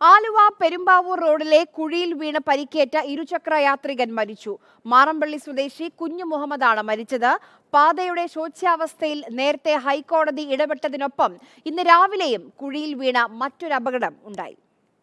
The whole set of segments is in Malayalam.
ആലുവ പെരുമ്പാവൂർ റോഡിലെ കുഴിയിൽ വീണ് പരിക്കേറ്റ ഇരുചക്ര യാത്രികൻ മരിച്ചു. മാറമ്പള്ളി സ്വദേശി കുഞ്ഞു മുഹമ്മദാണ് മരിച്ചത്. പാതയുടെ ശോച്യാവസ്ഥയിൽ നേരത്തെ ഹൈക്കോടതി ഇടപെട്ടതിനൊപ്പം ഇന്ന് രാവിലെയും കുഴിയിൽ വീണ മറ്റൊരു അപകടം ഉണ്ടായി.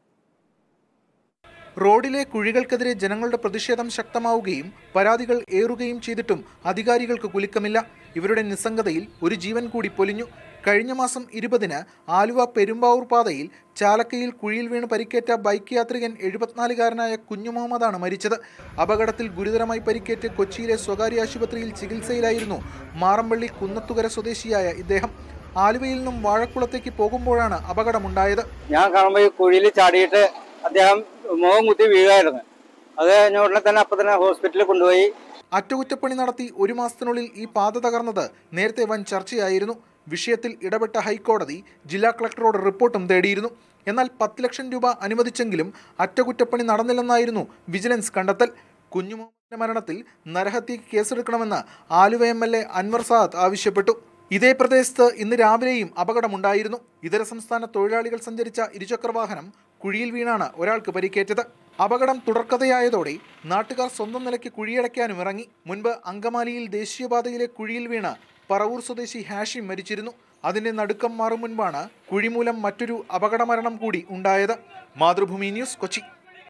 റോഡിലെ കുഴികൾക്കെതിരെ ജനങ്ങളുടെ പ്രതിഷേധം ശക്തമാവുകയും പരാതികൾ ഏറുകയും ചെയ്തിട്ടും അധികാരികൾക്ക് കുലുക്കമില്ല. ഇവരുടെ നിസ്സംഗതയിൽ ഒരു ജീവൻ കൂടി പൊലിഞ്ഞു. കഴിഞ്ഞ മാസം 20-ന് ആലുവ പെരുമ്പാവൂർ പാതയിൽ ചാലക്കയിൽ കുഴിയിൽ വീണ് പരിക്കേറ്റ ബൈക്ക് യാത്രികൻ 74-കാരനായ കുഞ്ഞു മുഹമ്മദാണ് മരിച്ചത്. അപകടത്തിൽ ഗുരുതരമായി പരിക്കേറ്റ് കൊച്ചിയിലെ സ്വകാര്യ ആശുപത്രിയിൽ ചികിത്സയിലായിരുന്നു മാറമ്പള്ളി കുന്നത്തുകര സ്വദേശിയായ ഇദ്ദേഹം. ആലുവയിൽ നിന്നും വാഴക്കുളത്തേക്ക് പോകുമ്പോഴാണ് അപകടമുണ്ടായത്. ഞാൻ കാണുമ്പോൾ ഈ കുഴിയിൽ ചാടിയിട്ട് അദ്ദേഹം മുഖം കുത്തി വീഴായിരുന്നു. അത് ഉടനെ തന്നെ അപ്പം തന്നെ ഹോസ്പിറ്റലിൽ കൊണ്ടുപോയി. അറ്റകുറ്റപ്പണി നടത്തി 1 മാസത്തിനുള്ളിൽ ഈ പാത തകർന്നത് നേരത്തെ വൻ ചർച്ചയായിരുന്നു. വിഷയത്തിൽ ഇടപെട്ട ഹൈക്കോടതി ജില്ലാ കളക്ടറോട് റിപ്പോർട്ടും തേടിയിരുന്നു. എന്നാൽ 10 ലക്ഷം രൂപ അനുവദിച്ചെങ്കിലും അറ്റകുറ്റപ്പണി നടന്നില്ലെന്നായിരുന്നു വിജിലൻസ് കണ്ടെത്തൽ. കുഞ്ഞു മുഹമ്മദിന്റെ മരണത്തിൽ നരഹത്യയ്ക്ക് കേസെടുക്കണമെന്ന് ആലുവ MLA അൻവർ സാദത്ത് ആവശ്യപ്പെട്ടു. ഇതേ പ്രദേശത്ത് ഇന്ന് രാവിലെയും അപകടമുണ്ടായിരുന്നു. ഇതര സംസ്ഥാന തൊഴിലാളികൾ സഞ്ചരിച്ച ഇരുചക്രവാഹനം കുഴിയിൽ വീണാണ് ഒരാൾക്ക് പരിക്കേറ്റത്. അപകടം തുടർക്കഥയായതോടെ നാട്ടുകാർ സ്വന്തം നിലയ്ക്ക് കുഴിയടയ്ക്കാനും ഇറങ്ങി. മുൻപ് അങ്കമാലിയിൽ ദേശീയപാതയിലെ കുഴിയിൽ വീണ് പറവൂർ സ്വദേശി ഹാഷിം മരിച്ചിരുന്നു. അതിന്റെ നടുക്കം മാറും മുൻപാണ് കുഴി മൂലം മറ്റൊരു അപകടമരണം കൂടി ഉണ്ടായത്. മാതൃഭൂമി ന്യൂസ്, കൊച്ചി.